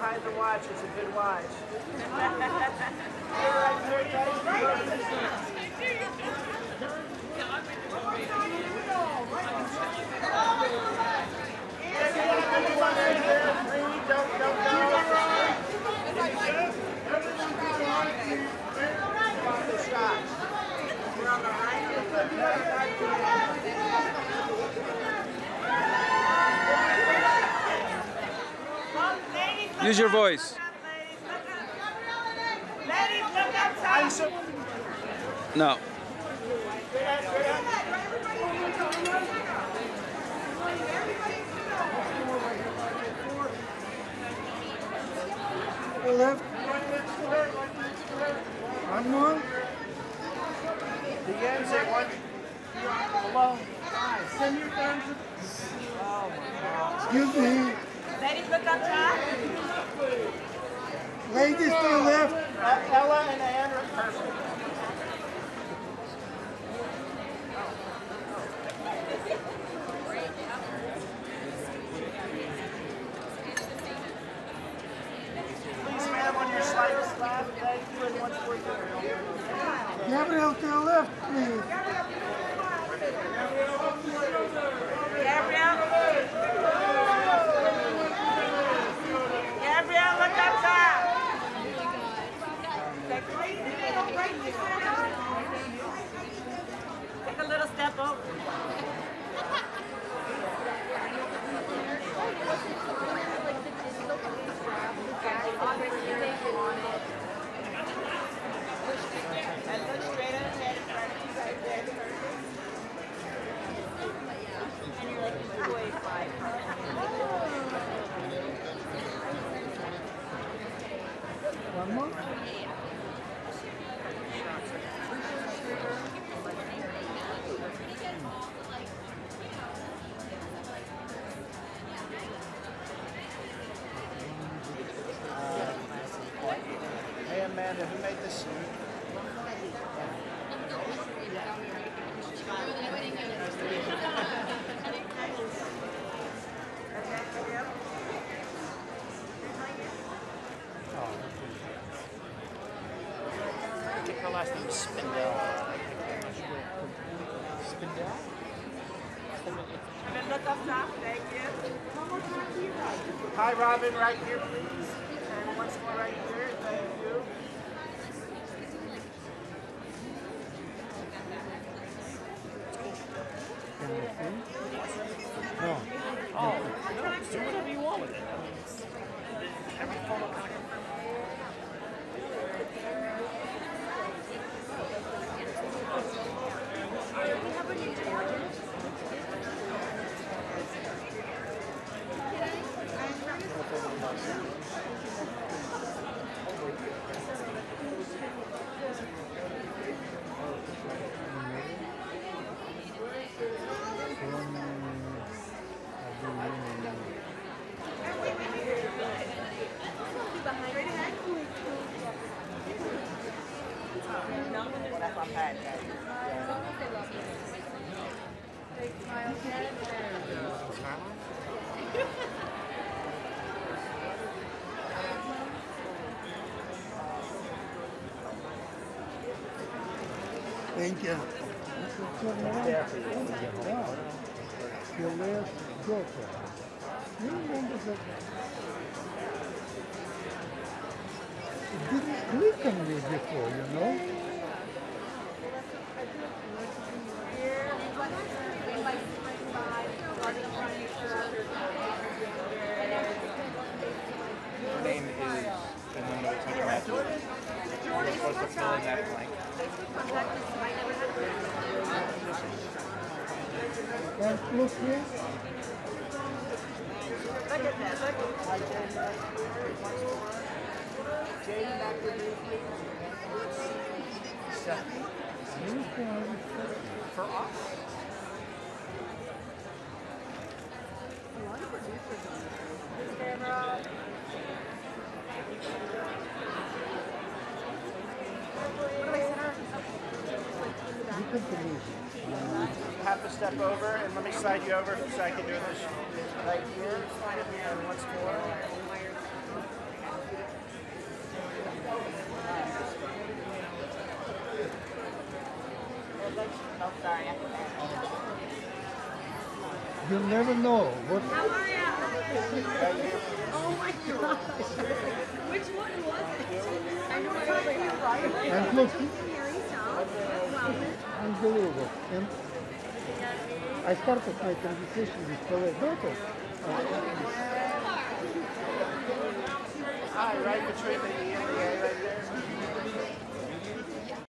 behind the watch. It's a good watch. Use your voice. Ladies, look outside. No. Left. One more. The ends at one. Below. Send your thumbs. Oh my God. Excuse me. Ladies, look up top. Ladies to the left. Ella and Anne are perfect. Please, ma'am, on your slightest left. Thank you, and once more. Gabrielle to the left, please. Gabrielle. Gabrielle, look up top. Take a little step over. And look straight ahead in front of you right there. And you're like, wait, five. One more. Hey, Amanda, who made this suit? I think her last name is Spindell. Spindell? And then look up top. Thank you. Hi, Robin, right here, please. And once more right here. Thank you. No. Oh, no, do whatever you want with it. I mean, it's every photo kind of. Thank you. Your last daughter. You remember that? It didn't click on you before, you know? Her name is, and when it's Anne Hathaway. You're supposed to fill in that blank. And look here. Look at that. Look at that. Jane, back with me, please. For us? Camera. Half a step over, and let me slide you over so I can do this right here. And once more. Oh, sorry. You never know what. How are you? Oh my gosh. Which one was it? I know it's not you, right? And look, Mary South, Wellman. unbelievable. And I started my conversation with Solène. Right between the yin and yang right there.